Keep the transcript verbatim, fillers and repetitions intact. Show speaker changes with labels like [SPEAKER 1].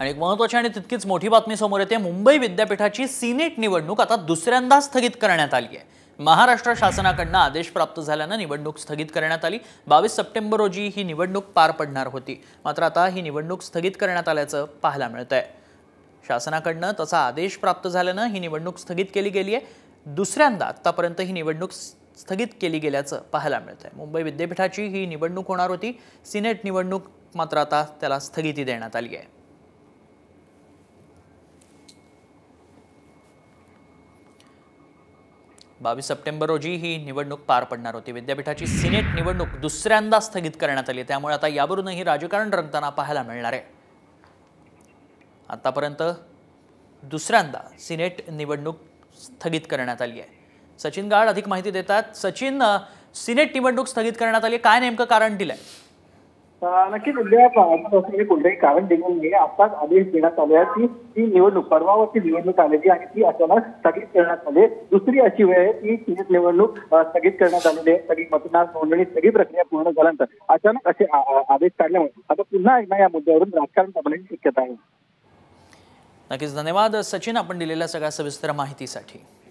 [SPEAKER 1] आणि एक महत्त्वाची आणि तितकीच मोठी बातमी समोर येते। मुंबई विद्यापीठाची सीनेट निवडणूक आता दुसऱ्यांदा स्थगित करण्यात आली आहे। महाराष्ट्र शासनाकडून आदेश प्राप्त झाल्याने निवडणूक स्थगित करण्यात आली। बावीस सप्टेंबर रोजी ही निवडणूक पार पडणार होती, मात्र आता ही निवडणूक स्थगित करण्यात आल्याचं पाहायला मिळतंय। शासनाकडून तसा आदेश प्राप्त झाल्याने ही निवडणूक स्थगित केली गेली आहे। दुसऱ्यांदा आतापर्यंत ही निवडणूक स्थगित केली गेल्याचं पाहायला मिळतंय। मुंबई विद्यापीठाची ही निवडणूक होणार होती, सीनेट निवडणूक मात्र आता त्याला स्थगिती देण्यात आली आहे। बावीस सप्टेंबर रोजी ही निवडणूक पार पडणार होती। विद्यापीठाची सीनेट निवडणूक दुसऱ्यांदा स्थगित करण्यात आली, त्यामुळे आता यावरूनही राजकारण रंगताना पाहायला मिळणार आहे। आतापर्यंत दुसऱ्यांदा सीनेट निवडणूक स्थगित करण्यात आली आहे। सचिन गाड अधिक माहिती देतात। सचिन, सीनेट निवडणूक स्थगित करण्यात आली, काय नेमकं कारण दिलंय?
[SPEAKER 2] नक्कीच उद्या कोणतेही कारण देऊन नाही, आताच आदेश देण्यात आले आहे की ती निवडणूक परवावरची निवडणूक आलेली आणि ती अचानक स्थगित करण्यात आली। दुसरी अशी वेळ आहे की सीनेट निवडणूक स्थगित करण्यात आलेली आहे। सगळी मतदार नोंदणी सगळी प्रक्रिया पूर्ण झाल्यानंतर अचानक असे आदेश काढल्यामुळे आता पुन्हा एकदा या मुद्द्यावरून राजकारण करण्याची शक्यता आहे।
[SPEAKER 1] नक्कीच धन्यवाद सचिन, आपण दिलेल्या सगळ्या सविस्तर माहितीसाठी।